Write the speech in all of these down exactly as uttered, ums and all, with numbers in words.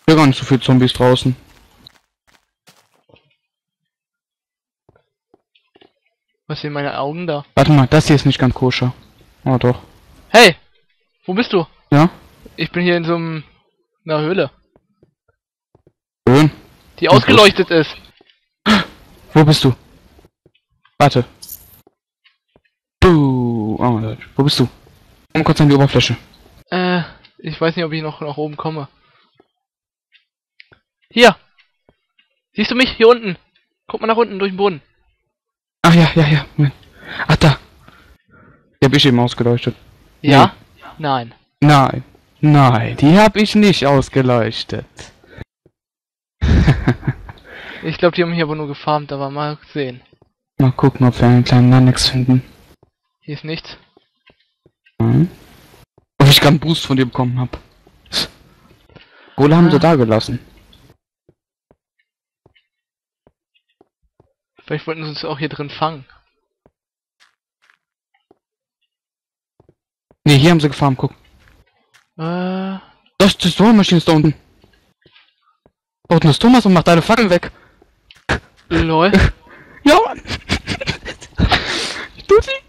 Hier gar nicht so viele Zombies draußen. Was sind meine Augen da? Warte mal, das hier ist nicht ganz koscher. Oh doch. Hey! Wo bist du? Ja? Ich bin hier in so einem... einer Höhle. Schön. Die ausgeleuchtet ist. Wo bist du? Warte. Buh. Oh, wo bist du? Komm kurz an die Oberfläche. Äh, ich weiß nicht, ob ich noch nach oben komme. Hier! Siehst du mich? Hier unten! Guck mal nach unten durch den Boden. Ach ja, ja, ja. Moment. Ach da. Die hab ich eben ausgeleuchtet. Ja? Nee. Nein. Nein. Nein, die hab ich nicht ausgeleuchtet. Ich glaube, die haben mich aber nur gefarmt, aber mal sehen. Mal gucken, ob wir einen kleinen Nanex finden. Hier ist nichts. Hm. Ob ich gerade einen Boost von dir bekommen hab. Kohle haben ah. sie da gelassen. Vielleicht wollten sie uns auch hier drin fangen. Ne, hier haben sie gefarmt, guck. Äh. Das, das Dormaschine ist da unten. Da unten ist Thomas und macht deine Fackel weg. Lol. Ja, Mann. Ich tu sie.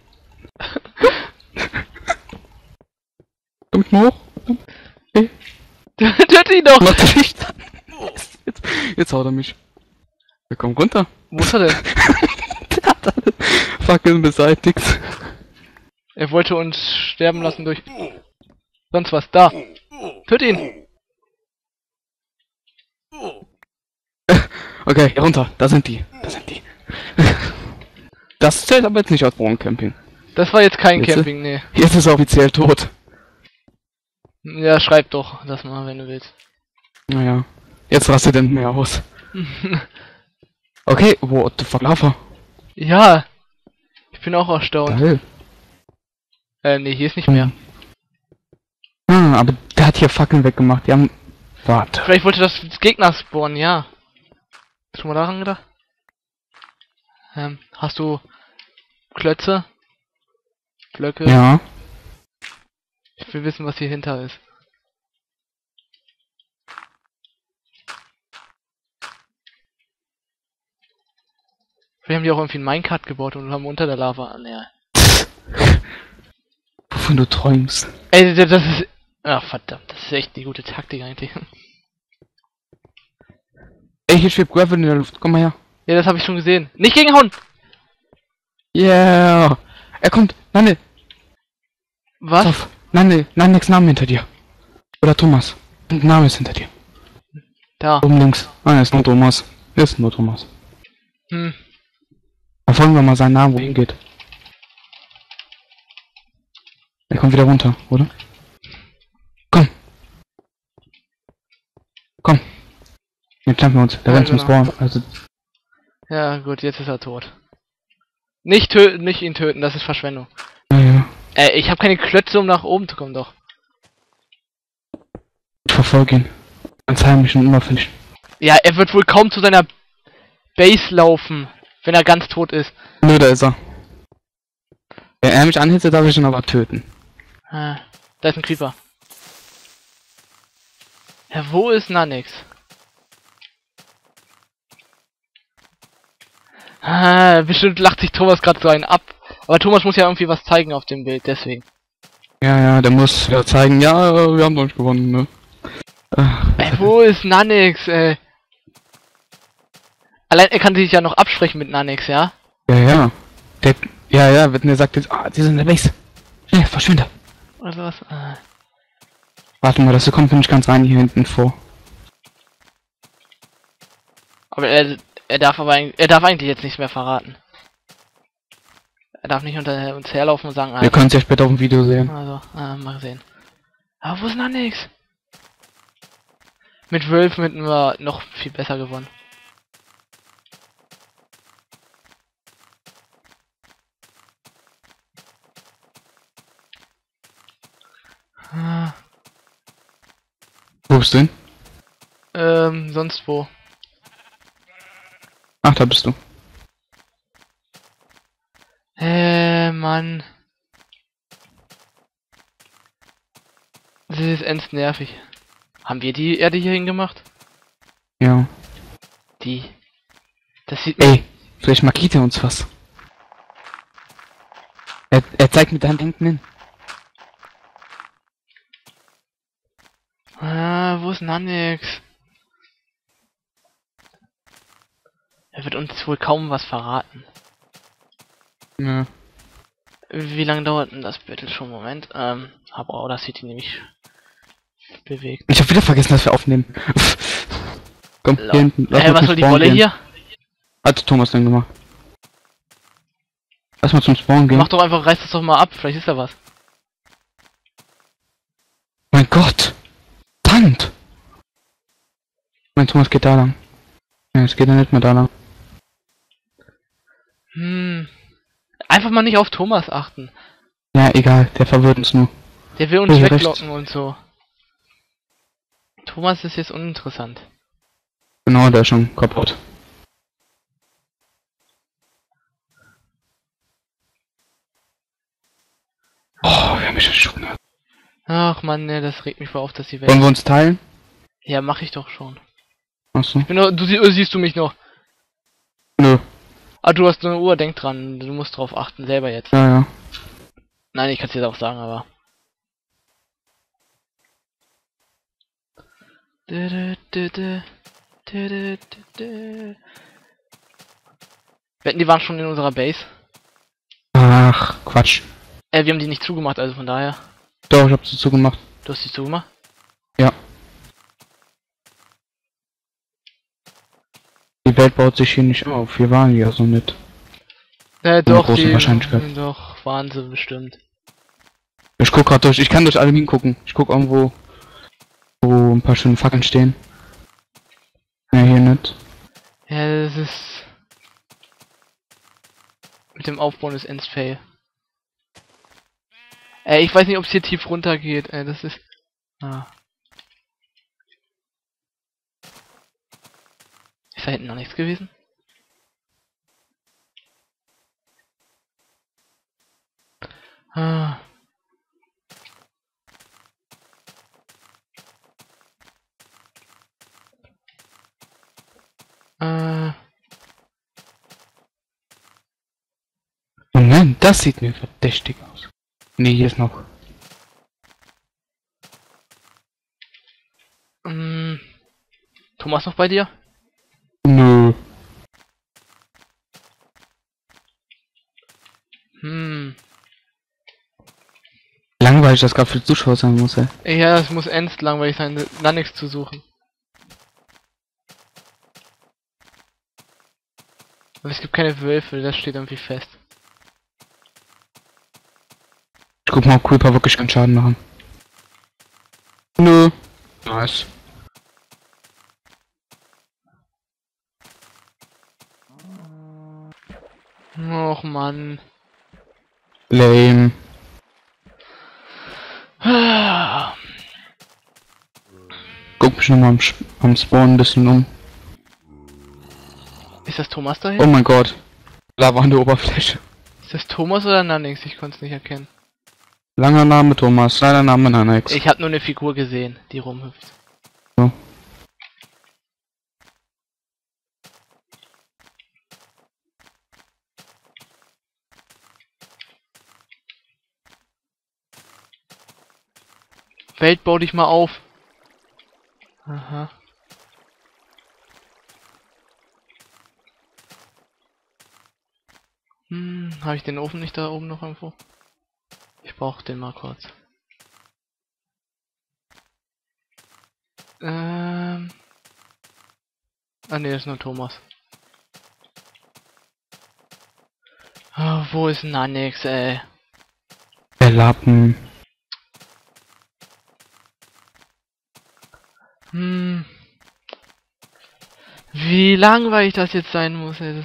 Komm ich mal hoch. Okay. Töte ihn doch! Mach das Licht an. Jetzt, jetzt haut er mich. Wir kommen runter. Wo ist er denn? Der hat alle Fackeln beseitigt. Er wollte uns sterben lassen durch... sonst was. Da! Töte ihn! Okay, hier runter. Da sind die. Da sind die. Das zählt aber jetzt nicht als Wohncamping. Das war jetzt kein Jetzt, Camping, nee. Jetzt ist er offiziell tot. Ja, schreib doch das mal, wenn du willst. Naja. Jetzt rastet er mehr aus. Okay, what the fuck, Lava. Ja! Ich bin auch erstaunt. Geil. Äh, nee, hier ist nicht mehr. Hm, aber der hat hier Fackeln weggemacht. Die haben... Warte. Vielleicht wollte das Gegner spawnen, ja. Hast du mal daran gedacht? Ähm, hast du Klötze? Blöcke? Ja. Ich will wissen, was hier hinter ist. Wir haben die auch irgendwie ein Minecart gebaut und haben unter der Lava... Nee. Wovon du träumst. Ey, das ist... Ach, verdammt, das ist echt die gute Taktik eigentlich. Ey, hier schwebt Gravel in der Luft. Komm mal her. Ja, das habe ich schon gesehen. Nicht gegenhauen! Yeah. Er kommt. Nane. Was? Auf. Nane. Nanex Name hinter dir. Oder Thomas. Und Name ist hinter dir. Da. Oben links. Ah, ist nur Thomas. Ist nur Thomas. Hm. Verfolgen wir mal seinen Namen, wo er hingeht. Er kommt wieder runter, oder? Komm. Komm. Jetzt klappen wir uns. Der Ja, rennt zum genau. Spawn. Also. Ja, gut, jetzt ist er tot. Nicht töten, nicht ihn töten, das ist Verschwendung. Ja, ja. Äh, ich habe keine Klötze, um nach oben zu kommen, doch. Verfolg ihn. Ganz heimlich und unauffällig. Ja, er wird wohl kaum zu seiner Base laufen, wenn er ganz tot ist. Nö, da ist er. Wenn er mich anhitzt, darf ich ihn aber töten. Ah, da ist ein Creeper. Ja, wo ist Nanex? Ah, bestimmt lacht sich Thomas gerade so einen ab. Aber Thomas muss ja irgendwie was zeigen auf dem Bild, deswegen. Ja, ja, der muss ja zeigen, ja, wir haben doch nicht gewonnen, ne? Ey, wo ist Nanex, ey? Allein er kann sich ja noch absprechen mit Nanex, ja? Ja, ja. Der, ja, ja, wenn der sagt jetzt, ah, die sind in der Base. Schnell, verschwinde. Oder sowas. Ah. Warte mal, das kommt nicht ganz rein hier hinten vor. Aber er, er darf aber er darf eigentlich jetzt nichts mehr verraten. Er darf nicht unter uns herlaufen und sagen, ah, Wir können es ja später auf dem Video sehen. also, ah, mal sehen. Aber wo ist Nanex? Mit Wolf hätten wir noch viel besser gewonnen. Ah, Wo bist du hin? ähm, sonst wo? Ach, da bist du. Äh, Mann. Das ist ends nervig. Haben wir die Erde hier hingemacht? Ja. Die. Das sieht... Ey, vielleicht markiert er uns was. Er, er zeigt mit der Hand hinten hin. Ah, wo ist Nanix? Er wird uns wohl kaum was verraten. Ja. Wie lange dauert denn das Battle schon? Moment. Ähm, aber auch das City nämlich bewegt. Ich hab wieder vergessen, dass wir aufnehmen. Komm, Lau. hier hinten. Lass Äh, mal was zum soll die Spawn Wolle gehen. hier? Hat Thomas denn gemacht? Lass mal zum Spawn gehen. Mach doch einfach, reiß das doch mal ab, vielleicht ist da was. Mein Gott! Tand! Mein Thomas geht da lang. Ja, es geht ja nicht mehr da lang. Hm. Einfach mal nicht auf Thomas achten. Ja, egal, der verwirrt uns nur. Der will uns Ja, weglocken und so. Thomas ist jetzt uninteressant. Genau, der ist schon kaputt. Oh, wir haben mich schon. Ach man, ne, das regt mich voll auf, dass die Wollen weg. wir uns teilen? Ja, mach ich doch schon. Achso. Ich bin nur, du sie, äh, siehst du mich noch. Nö. Ah, du hast eine Uhr, denk dran, du musst drauf achten, selber jetzt. Ja, ja. Nein, ich kann es dir auch sagen, aber. Wetten, die waren schon in unserer Base. Ach, Quatsch. Äh, wir haben die nicht zugemacht, also von daher. Doch, ich hab sie zugemacht. Du hast die zugemacht? Ja. Die Welt baut sich hier nicht auf. Wir waren ja so nicht. Äh, doch, große die, Wahrscheinlichkeit. doch, waren sie bestimmt. Ich guck grad durch. Ich kann durch alle Minen gucken. Ich guck irgendwo, wo ein paar schöne Fackeln stehen. Ja, hier nicht. Ja, das ist... Mit dem Aufbauen des Ends Fail. Ey, ich weiß nicht, ob es hier tief runter geht. Ey, das ist... Ah. Ist da hinten noch nichts gewesen? Ah. Äh. Moment, das sieht mir verdächtig aus. Nee, hier ist noch. Mm. Thomas noch bei dir? Nö. Hm. Langweilig das gerade für Zuschauer sein muss, ey. Ja, es muss ernst langweilig sein, da nichts zu suchen. Und es gibt keine Wölfe, das steht irgendwie fest. Ich guck mal, ob Creeper wirklich keinen Schaden machen. Nö. Nice. Och Mann. Lame. Guck mich nochmal am, Sp- am Spawn ein bisschen um. Ist das Thomas da Oh hinten? mein Gott. Lava an der Oberfläche. Ist das Thomas oder Nannix? Ich konnte es nicht erkennen. Langer Name Thomas, kleiner Name Nanex. Ich habe nur eine Figur gesehen, die rumhüpft. So. Welt, bau dich mal auf. Aha. Hm, habe ich den Ofen nicht da oben noch irgendwo? Ich brauche den mal kurz. Ähm. Ah ne, das ist nur Thomas. Ah, wo ist Nannix, ey? Der Lappen. Hm. Wie langweilig das jetzt sein muss, ey. Das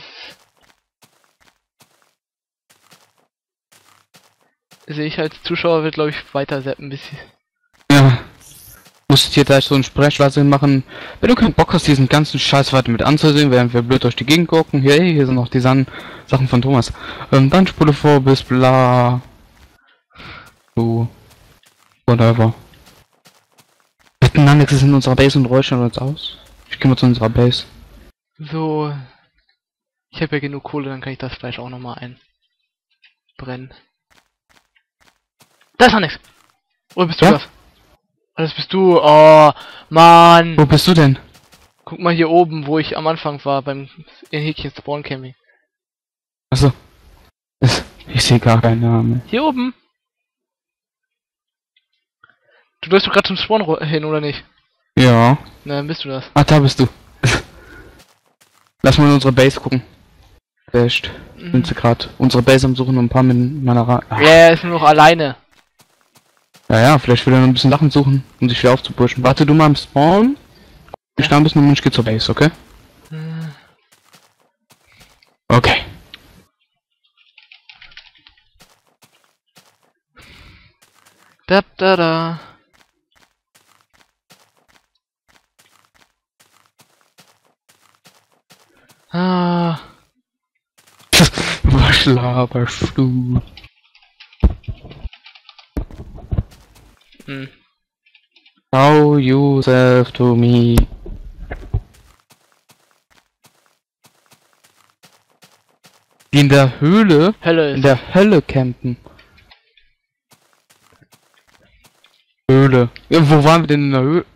sehe ich als Zuschauer, wird glaube ich weiter zappen, bis sie... Ja. Musst hier gleich so ein Sprechwasser machen. Wenn du keinen Bock hast, diesen ganzen Scheiß weiter mit anzusehen, während wir blöd durch die Gegend gucken. Hier, hier sind noch die San Sachen von Thomas. Ähm, dann spule vor bis bla. So. Whatever. Wetten, Nandex ist in unserer Base und räuchern uns aus. Ich geh mal zu unserer Base. So. Ich habe ja genug Kohle, dann kann ich das Fleisch auch nochmal einbrennen. Da ist noch nichts. Oder bist du Ja? das? Oh, das bist du. Oh, Mann. Wo bist du denn? Guck mal hier oben, wo ich am Anfang war, beim in Häkchen Spawn Camping. Achso. Ich sehe gar keinen Namen. Hier oben. Du läufst doch gerade zum Spawn ro- hin, oder nicht? Ja. Na, dann bist du das. Ah, da bist du. Lass mal in unsere Base gucken. Echt. Sind sie gerade unsere Base am Suchen und ein paar mit meiner Ra Ja, er ist nur noch alleine. Ja, ja, vielleicht will er noch ein bisschen Sachen suchen, um sich wieder aufzuburschen. Warte du mal am Spawn. Ich da ein bisschen und ich geh zur Base, okay? Hm. Okay. Da, da, da. Ah. Was laberst du? Hm. How yourself to me. Die in der Höhle, Hölle in ist. der Hölle campen. Höhle. Ja, wo waren wir denn in der Höhle?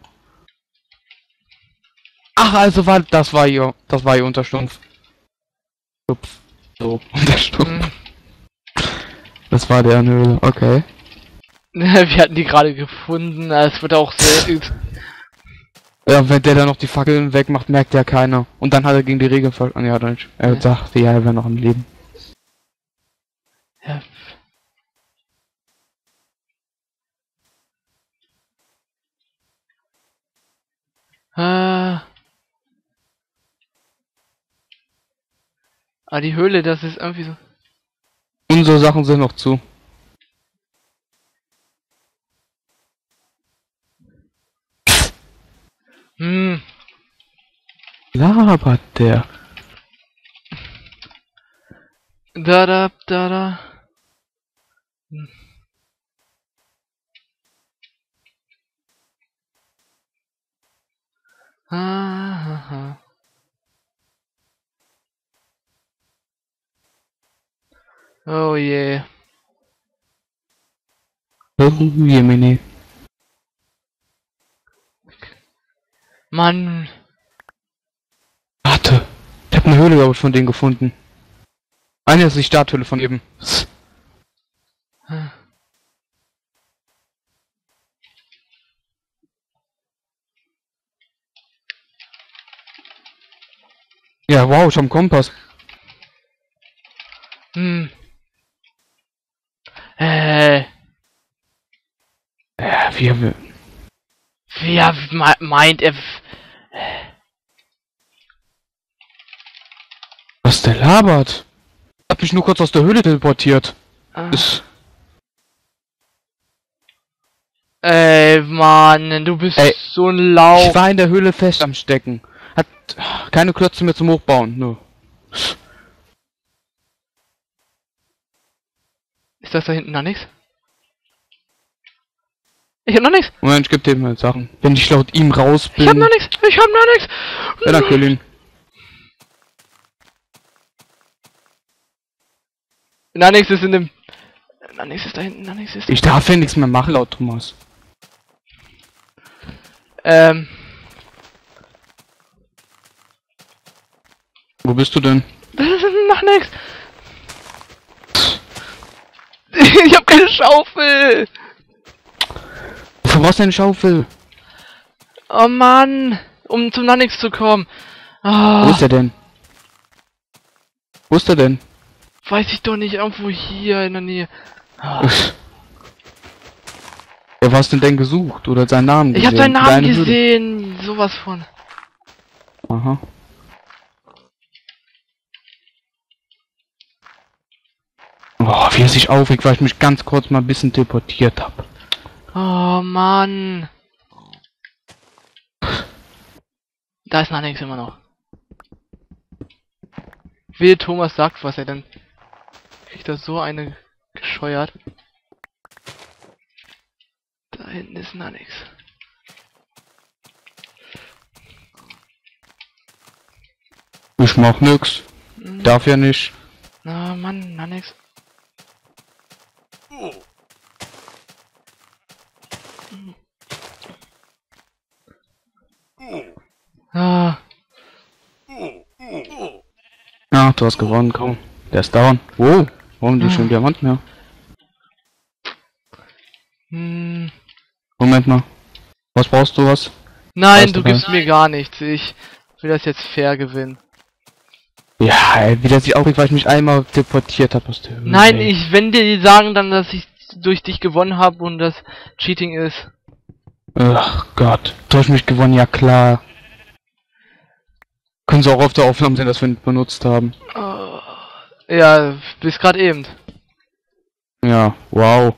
Ach, also war das war ihr, das war ihr Unterstumpf. Stumpf. So, Unterstumpf. Hm. Das war der in der Höhle, okay. Wir hatten die gerade gefunden. Es wird auch sehr. Ja, wenn der da noch die Fackeln wegmacht, merkt ja keiner. Und dann hat er gegen die Regeln ver... Ah, ja, dann... Er Ja. dachte, ja, er wäre noch am Leben. Ja. Ah. Ah, die Höhle, das ist irgendwie so. Unsere Sachen sind noch zu. Hm. Labert der. Da, da, da, da. Hm. Ah, ah, ah. Oh je. Oh, Jemine. Mann. Warte. Ich hab eine Höhle, glaube ich, von denen gefunden. Eine ist die Starthöhle von eben. Ja, wow, ich hab einen Kompass. Hm. Äh. Ja, wir... wir Wer me- meint er? was der labert? Hat mich nur kurz aus der Höhle teleportiert. Ah. Ist... Ey, Mann, du bist Ey, so ein Lauch. Ich war in der Höhle fest am Stecken. Hat keine Klötze mehr zum Hochbauen, nur. Ist das da hinten noch nichts? Ich hab noch nichts. Moment, ich geb dir mal Sachen. Wenn ich laut ihm raus bin... Ich hab noch nichts. Ich hab noch nichts. Ja, dann kill ihn. Na, nichts ist in dem. Na, nichts ist da hinten. Na, nichts ist da. Ich darf ja nichts mehr machen, laut Thomas. Ähm. Wo bist du denn? Noch nichts. Ich hab keine Schaufel. Wofür brauchst du eine Schaufel? Oh Mann. Um zum Nannix zu kommen. Ah, Wo ist der denn? Wo ist der denn? weiß ich doch nicht. Irgendwo hier in der Nähe. Ah. Ja, was denn denn gesucht? Oder seinen Namen Ich gesehen? hab seinen Namen Deine Höhle. gesehen. Sowas von. Aha. Oh, wie er sich aufregt, weil ich mich ganz kurz mal ein bisschen teleportiert habe. Oh Mann. Da ist Nannix immer noch. Will Thomas sagt was, er dann kriegt er so eine gescheuert. Da hinten ist Nannix. Ich mach nix. Darf ja nicht. Na, Mann, na nix. Ah. Ja, du hast gewonnen, komm. Der ist down. Wow, warum die Ah. schon Diamanten mehr? Hm. Moment mal. Was brauchst du was? Nein, Weißt du du was? gibst mir gar nichts. Ich will das jetzt fair gewinnen. Ja, ey, wie der sich aufregt, weil ich mich einmal deportiert habe aus der Höhle. Nein, ey. ich, wenn die sagen dann, dass ich durch dich gewonnen habe und das Cheating ist. Ach Gott, durch mich gewonnen, ja klar. Können sie auch auf der Aufnahme sehen, dass wir ihn benutzt haben. Oh. Ja, bis gerade eben. Ja, wow.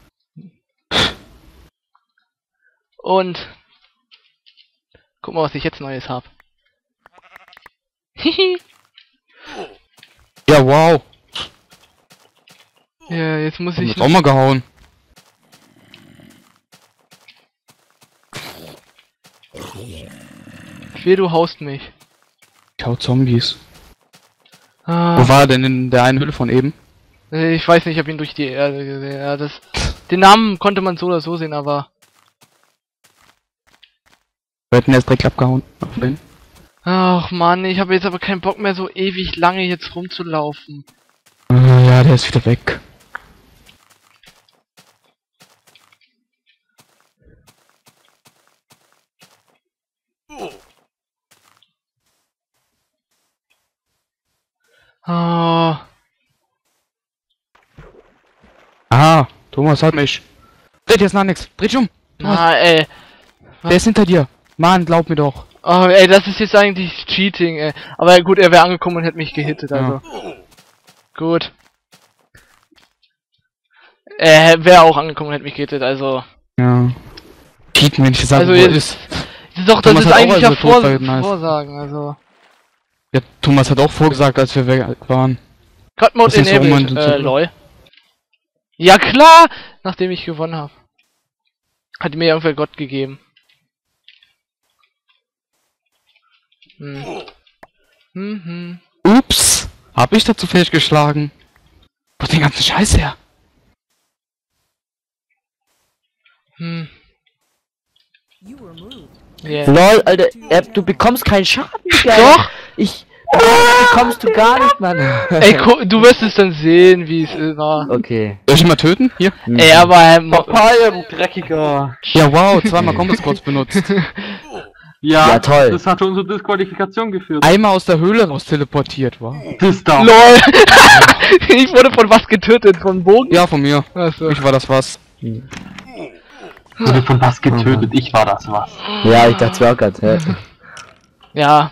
Und guck mal, was ich jetzt Neues habe. Hihi. Ja, wow. Ja, jetzt muss Ich ich. auch mal gehauen. Wer du haust mich. Ich hau Zombies. Ah, Wo war er denn in der einen Höhle von eben? ich weiß nicht, ich habe ihn durch die Erde gesehen. Ja, das, den Namen konnte man so oder so sehen, aber. Wir hätten erst direkt abgehauen. Auf den. Ach man, ich habe jetzt aber keinen Bock mehr so ewig lange jetzt rumzulaufen. Äh, ja, der ist wieder weg. Ah, Ah, Thomas hat mich. Dreht jetzt nach nix. Dreh dich um. Thomas, na ey. der ist hinter dir. Mann, glaub mir doch. Oh, ey, das ist jetzt eigentlich Cheating, ey. Aber gut, er wäre angekommen und hätte mich gehittet, also. Gut. Er wäre auch angekommen und hätte mich gehittet, also. Ja. Cheaten, wenn ich sage, Also wo er jetzt- ist. Das ist doch, das Thomas ist hat auch eigentlich ja also Vor tot, weil nice. Vorsagen, also. Ja, Thomas hat auch vorgesagt, als wir weg waren. God Mode Das ist so enabled, um und äh, so. lol. Ja klar, nachdem ich gewonnen habe. Hat mir irgendwer Gott gegeben. Hm. Mhm. Ups. Hab ich dazu fähig geschlagen? Wo den ganzen Scheiß her? Hm. You were moved. Yeah. Lol, Alter, App, du bekommst keinen Schaden, Digga. Doch! Ich. Das bekommst du gar nicht, Mann. Ey, gu- du wirst es dann sehen, wie es äh, war. Okay. Soll ich ihn mal töten? Hier. Ey, aber ähm, Papaya, du Dreckiger. Ja, wow, zweimal Kombos kurz benutzt. Ja, Ja, toll. das hat schon zur Disqualifikation geführt. Einmal aus der Höhle raus teleportiert, wow. Das da. LOL! Ich wurde von was getötet? Von Bogen? Ja, von mir. Achso. Ich war das was. Wurde von was getötet? Ich war das was. Ja, ich dachte auch grad, hä? Ja.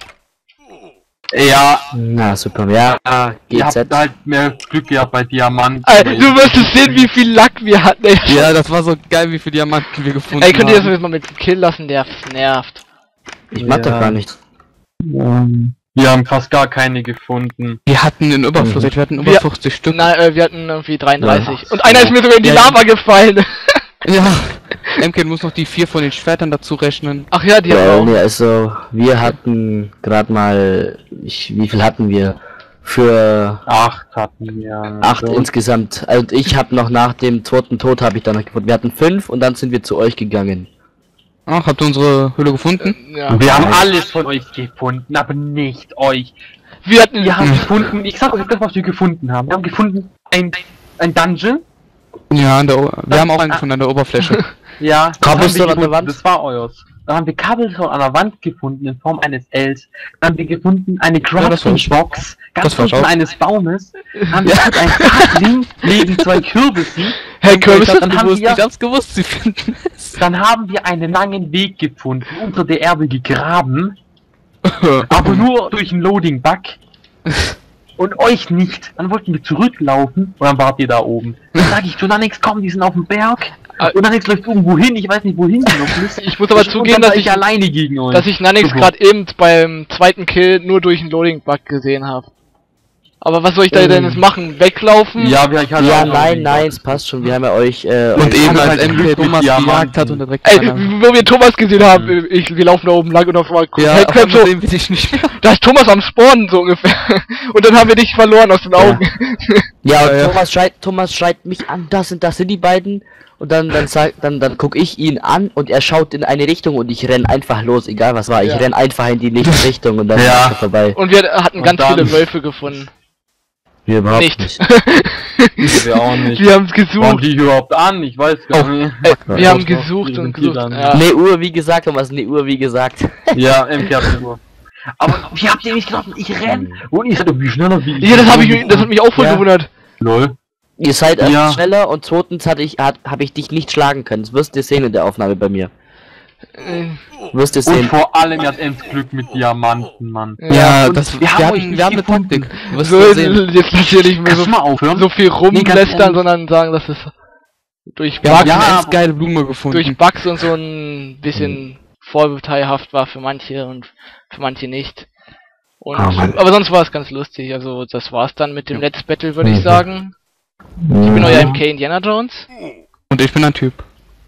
Ja, Na, super. Ja, ihr G habt Z. halt mehr Glück gehabt bei Diamanten. Ey, du wirst es sehen, wie viel Lack wir hatten, ey. Ja, das war so geil, wie viele Diamanten wir gefunden Ey, könnt ihr das haben. jetzt mal mit Kill lassen? Der nervt. Ich mag Ja. doch gar nichts. Ähm, Wir haben fast gar keine gefunden. Wir hatten einen Überfluss, wir hatten über Wir- fünfzig Stück. Nein, äh, wir hatten irgendwie dreiunddreißig. Ja. Und einer ist mir sogar in die Ja, ja. Lava gefallen. Ja, M K muss noch die vier von den Schwertern dazu rechnen. Ach ja, die Ja, haben nee, auch. also, wir hatten gerade mal. Ich, wie viel hatten wir? Für Acht hatten wir. acht So. insgesamt. Also ich habe noch nach dem toten Tod habe ich dann noch gefunden. Wir hatten fünf und dann sind wir zu euch gegangen. Ach, habt ihr unsere Höhle gefunden? Ja. Wir haben alles von euch gefunden, aber nicht euch. Wir hatten. Wir haben gefunden, ich sag euch das, was wir gefunden haben. Wir haben gefunden ein, ein Dungeon. Ja, an der o wir haben auch einen gefunden an der Oberfläche. Ja, das Cobblestone haben wir an der gefunden, Wand? Das war eures. Dann haben wir Cobblestone an der Wand gefunden in Form eines Ls. Dann haben wir gefunden eine das war Crafting ich. Box, ganz Das war ich unten auch. eines Baumes. Dann haben wir halt ein Sapling neben zwei Kürbissen. Hey, Kürbis, dann Du haben hast wir, nicht ganz gewusst, sie finden es. dann haben wir einen langen Weg gefunden, unter der Erde gegraben, aber nur durch einen Loading-Bug. Und euch nicht. Dann wollten wir zurücklaufen und dann wart ihr da oben. Dann sag ich zu Nanix, komm, die sind auf dem Berg. Und Nanix läuft irgendwo hin, ich weiß nicht wohin gelaufen ist. Ich muss aber Und zugeben, dann dass war ich, alleine gegen euch. dass ich Nanix Super. gerade eben beim zweiten Kill nur durch einen Loading-Bug gesehen habe. Aber was soll ich da denn jetzt machen? Weglaufen? Ja, wir, ich hatte Ja, auch noch nein, einen nein, Gott. es passt schon. Wir haben ja euch, äh, Und euch- eben haben als halt M K Glück mit Thomas Diamanten. gejagt hat und direkt Ey, keiner... wo wir Thomas gesehen haben, ich, wir laufen da oben lang und auf einmal Ja, hey, auf Crap, einmal so, sehen wir dich nicht mehr. da ist Thomas am Spawnen, so ungefähr. Und dann haben wir dich verloren aus den Augen. Ja, und Ja, ja. Thomas schreit, Thomas schreit mich an, das sind, das sind die beiden. Und dann, dann sag, dann, dann guck ich ihn an und er schaut in eine Richtung und ich renn einfach los, egal was war. Ich Ja. renn einfach in die nächste Richtung und dann Ja. ist er vorbei. Und wir hatten Und ganz dann- viele Wölfe gefunden. Wir überhaupt Nicht. nicht. Wir auch nicht. Wir haben es Waren gesucht. die überhaupt an? Ich weiß gar nicht. Ey, wir haben doch, gesucht die und sind die gesucht. dann. Ja. Ne Uhr, wie gesagt, Thomas, ne Uhr, wie gesagt. Ja, M K hat nur. Aber wie habt ihr mich getroffen? Ich renn! Und ich seid wie schneller wie Ja, das, hab ich, das hat mich auch voll Ja. gewundert. Lol. Ihr seid erst Ja. schneller und zweitens hatte ich, hat, habe ich dich nicht schlagen können. Das wirst du sehen in der Aufnahme bei mir. Äh, Wirst du Und sehen. vor allem hat Ems Glück mit Diamanten, Mann. Ja, und das, wir wir, haben euch hatten, nicht wir haben eine gefunden. Taktik. Du wirst So, mal sehen. jetzt lass hier nicht mehr Kannst so, du mal aufhören? so viel Nee, ganz rumlästern, ehrlich. sondern sagen, dass es durch Wir haben Bugs, eine Ja, ganz geile Blume gefunden. durch Bugs und so ein bisschen vorteilhaft war für manche und für manche nicht. Und, Ah, Mann. aber sonst war es ganz lustig. Also das war's dann mit dem Let's Battle, würde ich Mhm. sagen. Ich bin euer M K Indiana Jones. Und ich bin ein Typ.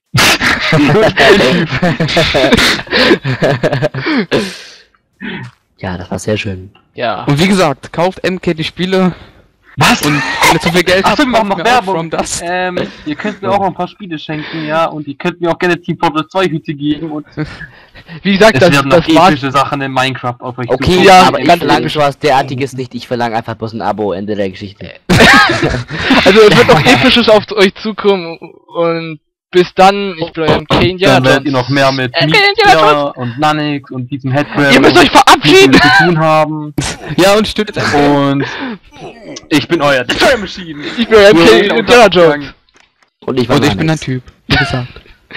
Ja, das war sehr schön. Ja. Und wie gesagt, kauft M K die Spiele Was? und wenn ihr zu viel Geld Achso, habt, wir machen kauft noch mir auch Werbung. From das. Ähm, ihr könnt mir auch noch ein paar Spiele schenken, ja, und ihr könnt mir auch gerne Team Fortress zwei Hüte geben und Wie gesagt, es das, werden noch das war's. epische Sachen in Minecraft auf euch Okay, zukommen. Ja, aber ich ganz verlange episch. sowas derartiges nicht. Ich verlange einfach bloß ein Abo, Ende der Geschichte. Also es wird noch episches auf euch zukommen und bis dann, ich bin euer M K Indiana Dann werdet Jones. ihr noch mehr mit M K Indiana Jones. Media und Nanix und diesem Headcrab Ihr müsst euch verabschieden! zu tun haben. Ja, und stimmt jetzt einfach. Und ich bin euer Destroyer Machine. Ich bin euer M K Nur Indiana unter Jones. Abgang. Und ich war Und ich bin ein Alex. Typ, wie gesagt.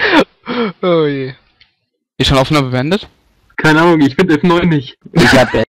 Oh je. Ist schon Aufnahme beendet? Keine Ahnung, ich finde F neun nicht. Ich hab